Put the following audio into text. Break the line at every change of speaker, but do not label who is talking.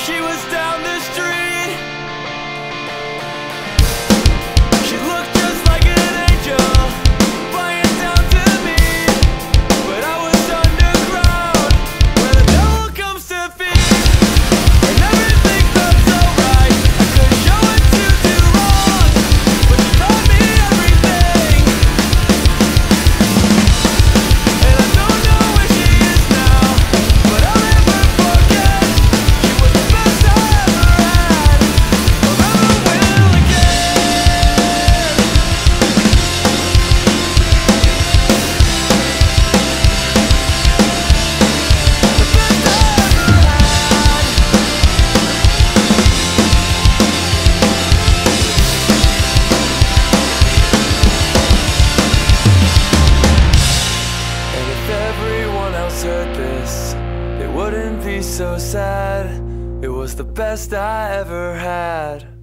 She was down the street. She looked just like an angel, flying down to me. But I was underground, where the devil comes to feed. And everything felt so right, I couldn't show what to do wrong, but she taught me everything. And I don't know where she is now, but I'll never forget. She was the best I ever had, or ever will again. The best I ever had. And if everyone else heard this, they wouldn't be so sad. It was the best I ever had.